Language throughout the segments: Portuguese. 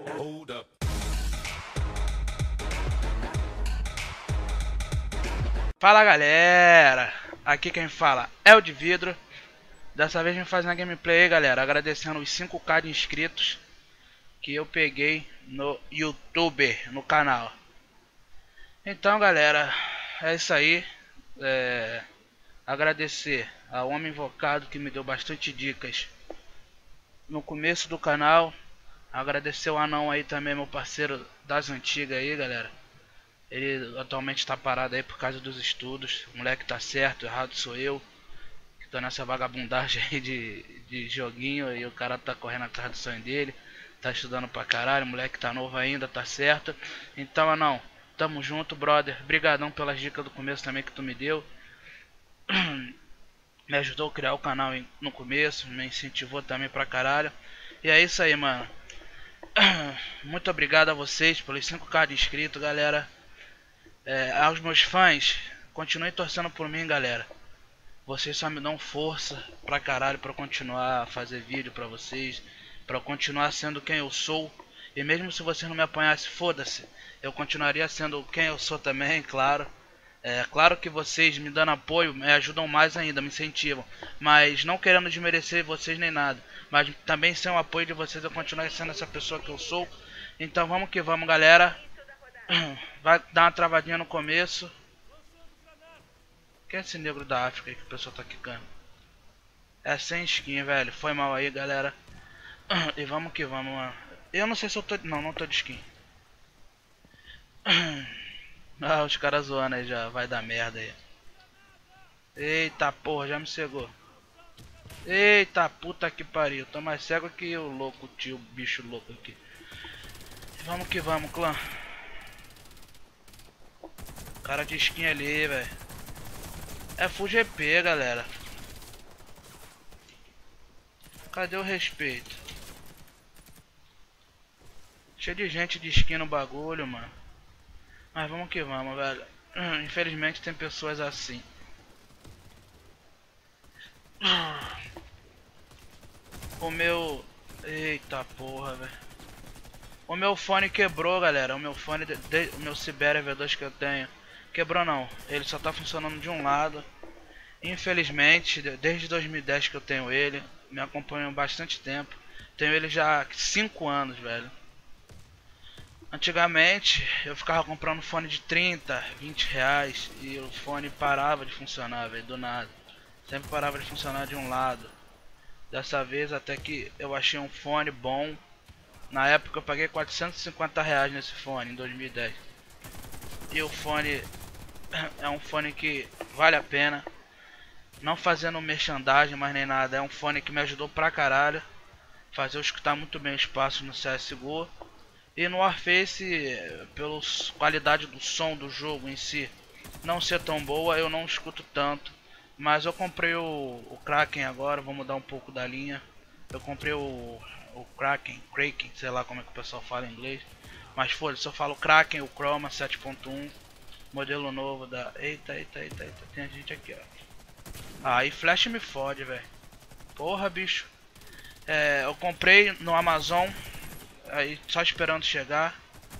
Hold up. Fala galera, aqui quem fala é o de vidro. Dessa vez vim fazer uma gameplay aí, galera, agradecendo os 5k de inscritos que eu peguei no YouTube, no canal. Então galera, é isso aí. Agradecer ao Homem Invocado que me deu bastante dicas no começo do canal. Agradecer o Anão aí também, meu parceiro das antigas aí, galera. Ele atualmente tá parado aí por causa dos estudos. O moleque tá certo, errado sou eu. Que tô nessa vagabundagem aí de joguinho e o cara tá correndo atrás do sonho dele. Tá estudando pra caralho, o moleque tá novo ainda, tá certo. Então, Anão, tamo junto, brother. Brigadão pelas dicas do começo também que tu me deu. Me ajudou a criar o canal no começo, me incentivou também pra caralho. E é isso aí, mano. Muito obrigado a vocês pelos 5k de inscritos, galera. Aos meus fãs, continuem torcendo por mim, galera. Vocês só me dão força pra caralho pra eu continuar a fazer vídeo pra vocês, pra eu continuar sendo quem eu sou. E mesmo se vocês não me apanhassem, foda-se, eu continuaria sendo quem eu sou também, claro. Claro que vocês me dando apoio me ajudam mais ainda, me incentivam. Mas não querendo desmerecer vocês nem nada. Mas também sem o apoio de vocês eu continuar sendo essa pessoa que eu sou. Então vamos que vamos, galera. Vai dar uma travadinha no começo. Quem é esse negro da África aí que o pessoal tá quicando? É sem skin, velho. Foi mal aí, galera. E vamos que vamos, mano. Eu não sei se eu tô... Não tô de skin. Ah, os caras zoando aí já. Vai dar merda aí. Eita porra, já me cegou. Eita puta que pariu. Tô mais cego que o louco, tio, bicho louco aqui. Vamos que vamos, clã. Cara de skin ali, velho. É Full GP, galera. Cadê o respeito? Cheio de gente de skin no bagulho, mano. Mas vamos que vamos, velho. Infelizmente tem pessoas assim. O meu... Eita porra, velho. O meu fone quebrou, galera. O meu fone, o meu Sibéria V2 que eu tenho. Quebrou não. Ele só tá funcionando de um lado. Infelizmente, desde 2010 que eu tenho ele. Me acompanha há bastante tempo. Tenho ele já há 5 anos, velho. Antigamente eu ficava comprando fone de 30, 20 reais e o fone parava de funcionar, velho, do nada. Sempre parava de funcionar de um lado. Dessa vez até que eu achei um fone bom. Na época eu paguei 450 reais nesse fone, em 2010. E o fone é um fone que vale a pena. Não fazendo merchandising mais nem nada, é um fone que me ajudou pra caralho. Fazer eu escutar muito bem o espaço no CSGO. E no Warface, pela qualidade do som do jogo em si não ser tão boa, eu não escuto tanto. Mas eu comprei o Kraken agora, vou mudar um pouco da linha. Eu comprei o Kraken, sei lá como é que o pessoal fala em inglês. Mas foda-se, eu falo Kraken, o Chroma 7.1, modelo novo da... Eita, tem gente aqui, ó. Aí Flash me fode, velho. Porra, bicho. Eu comprei no Amazon. Aí só esperando chegar.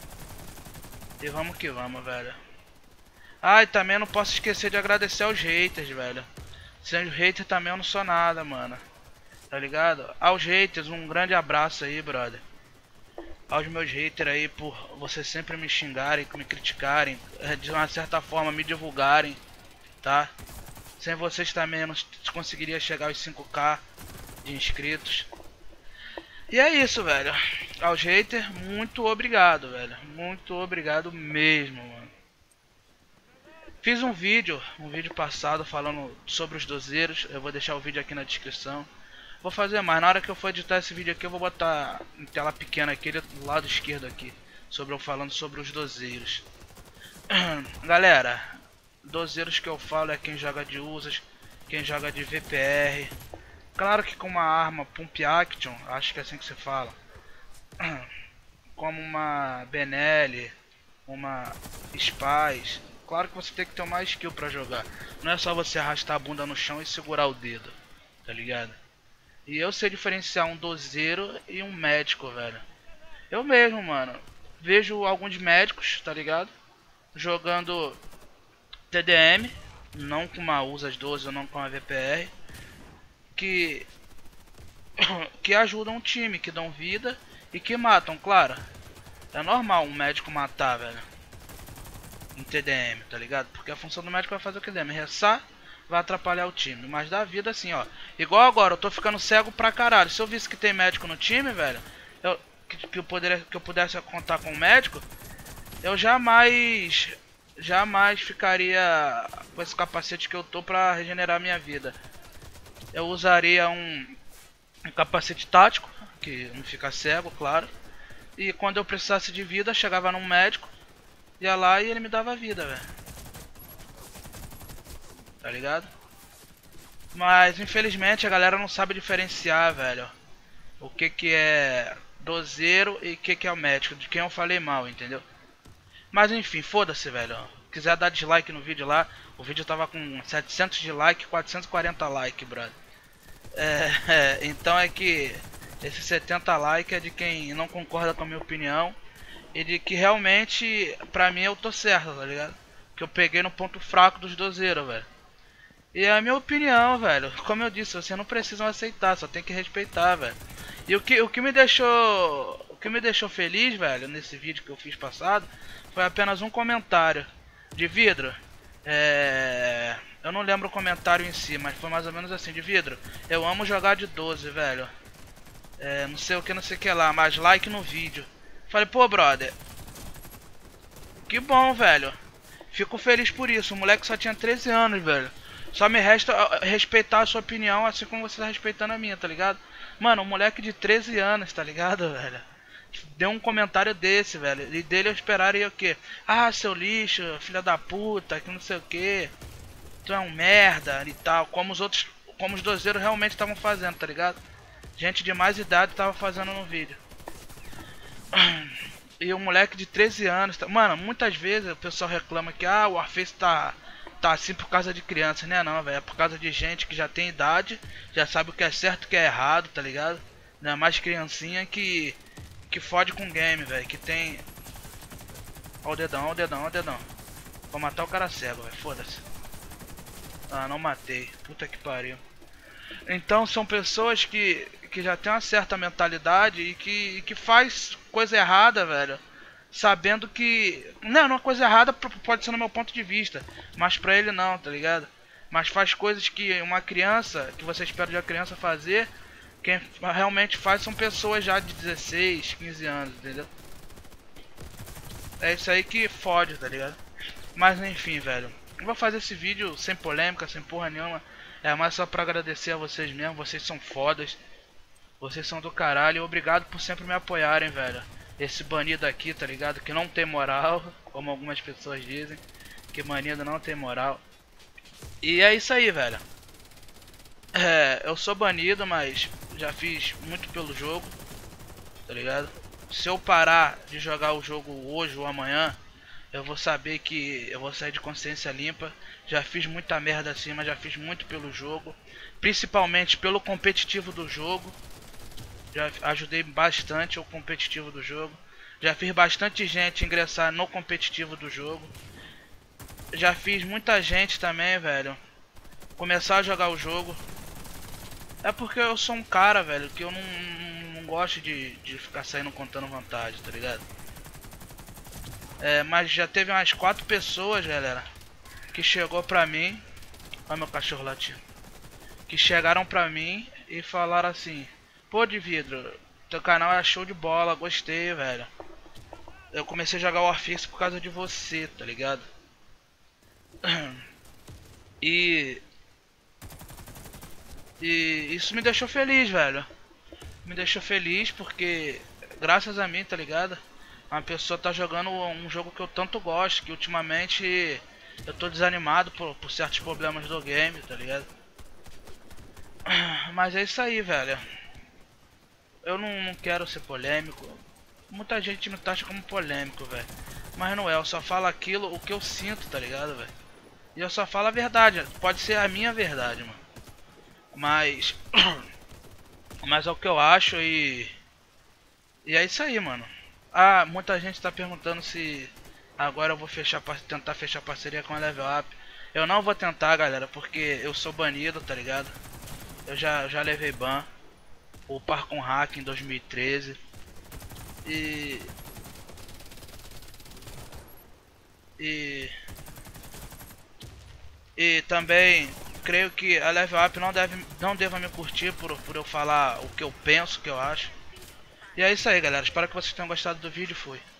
E vamos que vamos, velho. Ah, e também não posso esquecer de agradecer aos haters, velho. Sem os haters também eu não sou nada, mano. Tá ligado? Aos haters, um grande abraço aí, brother. Aos meus haters aí, por vocês sempre me xingarem, me criticarem, de uma certa forma me divulgarem, tá? Sem vocês também eu não conseguiria chegar aos 5k de inscritos. E é isso, velho. Aos haters, muito obrigado, velho. Muito obrigado mesmo, mano. Fiz um vídeo passado falando sobre os dozeiros. Eu vou deixar o vídeo aqui na descrição. Vou fazer mais. Na hora que eu for editar esse vídeo aqui, eu vou botar em tela pequena aqui, do lado esquerdo aqui. Sobre eu falando sobre os dozeiros. Galera, dozeiros que eu falo é quem joga de USAs, quem joga de VPR. Claro que com uma arma Pump Action, acho que é assim que se fala. Como uma Benelli, uma Spice. Claro que você tem que ter uma skill pra jogar. Não é só você arrastar a bunda no chão e segurar o dedo, tá ligado? E eu sei diferenciar um dozeiro e um médico, velho. Eu mesmo, mano, vejo alguns médicos, tá ligado? Jogando TDM, não com uma USAS 12 ou não com uma VPR, que que ajudam o time, que dão vida e que matam, claro. É normal um médico matar, velho, em TDM, tá ligado? Porque a função do médico vai fazer o que der, ressar, vai atrapalhar o time. Mas da vida assim, ó. Igual agora, eu tô ficando cego pra caralho. Se eu visse que tem médico no time, velho, que eu pudesse contar com o médico, eu jamais ficaria com esse capacete que eu tô pra regenerar minha vida. Eu usaria um capacete tático, que não fica cego, claro. E quando eu precisasse de vida, chegava num médico, ia lá e ele me dava vida, velho. Tá ligado? Mas infelizmente a galera não sabe diferenciar, velho, o que é dozeiro e o que é o médico, de quem eu falei mal, entendeu? Mas enfim, foda-se, velho. Quiser dar dislike no vídeo lá, o vídeo tava com 700 de like, 440 like, brother. Então é que esse 70 like é de quem não concorda com a minha opinião e de que realmente, pra mim, eu tô certo, tá ligado? Que eu peguei no ponto fraco dos dozeiros, velho. E é a minha opinião, velho. Como eu disse, vocês não precisam aceitar, só tem que respeitar, velho. E o que me deixou. O que me deixou feliz, velho, nesse vídeo que eu fiz passado, foi apenas um comentário de vidro. Eu não lembro o comentário em si, mas foi mais ou menos assim, de vidro. Eu amo jogar de 12, velho. Não sei o que, não sei o que lá, mas like no vídeo. Falei, pô, brother. Que bom, velho. Fico feliz por isso. O moleque só tinha 13 anos, velho. Só me resta respeitar a sua opinião, assim como você tá respeitando a minha, tá ligado? Mano, um moleque de 13 anos, tá ligado, velho? Deu um comentário desse, velho. E dele eu esperaria o quê? Ah, seu lixo, filha da puta, que não sei o que. Tu é um merda e tal. Como os dozeiros realmente estavam fazendo, tá ligado? Gente de mais idade tava fazendo no vídeo. E um moleque de 13 anos. Mano, muitas vezes o pessoal reclama que o Warface tá assim por causa de crianças, né? Não, velho. É por causa de gente que já tem idade, já sabe o que é certo e o que é errado, tá ligado? Não é mais criancinha que fode com o game, velho. Que tem. Ó o dedão, ó o dedão, ó o dedão. Vou matar o cara cego, velho. Foda-se. Ah, não matei. Puta que pariu. Então são pessoas que já tem uma certa mentalidade e que faz coisa errada, velho. Sabendo que... Não, uma coisa errada pode ser no meu ponto de vista. Mas pra ele não, tá ligado? Mas faz coisas que uma criança, que você espera de uma criança fazer, quem realmente faz são pessoas já de 16, 15 anos, entendeu? É isso aí que fode, tá ligado? Mas enfim, velho. Eu vou fazer esse vídeo sem polêmica, sem porra nenhuma. É mais só pra agradecer a vocês mesmo. Vocês são fodas. Vocês são do caralho. E obrigado por sempre me apoiarem, velho. Esse banido aqui, tá ligado? Que não tem moral. Como algumas pessoas dizem. Que banido não tem moral. E é isso aí, velho. Eu sou banido, mas já fiz muito pelo jogo. Tá ligado? Se eu parar de jogar o jogo hoje ou amanhã, eu vou saber que eu vou sair de consciência limpa. Já fiz muita merda assim, mas já fiz muito pelo jogo. Principalmente pelo competitivo do jogo. Já ajudei bastante o competitivo do jogo. Já fiz bastante gente ingressar no competitivo do jogo. Já fiz muita gente também, velho, começar a jogar o jogo. É porque eu sou um cara, velho, que eu não gosto de ficar saindo contando vantagem, tá ligado? Mas já teve umas 4 pessoas, galera, que chegou pra mim. Olha meu cachorro latindo. Que chegaram pra mim e falaram assim: pô, de vidro, teu canal é show de bola, gostei, velho. Eu comecei a jogar Warface por causa de você, tá ligado? E isso me deixou feliz, velho. Me deixou feliz porque, graças a mim, tá ligado? Uma pessoa tá jogando um jogo que eu tanto gosto, que ultimamente eu tô desanimado por certos problemas do game, tá ligado? Mas é isso aí, velho. Eu não quero ser polêmico. Muita gente me taxa como polêmico, velho. Mas não é, eu só falo aquilo, o que eu sinto, tá ligado, velho? E eu só falo a verdade, pode ser a minha verdade, mano. Mas é o que eu acho e é isso aí, mano. Ah, muita gente tá perguntando se agora eu vou tentar fechar parceria com a Level Up. Eu não vou tentar, galera, porque eu sou banido, tá ligado? Eu já levei ban. O par com hack em 2013. E e e também creio que a Level Up não deva me curtir por eu falar o que eu penso, o que eu acho. E é isso aí, galera. Espero que vocês tenham gostado do vídeo. Fui.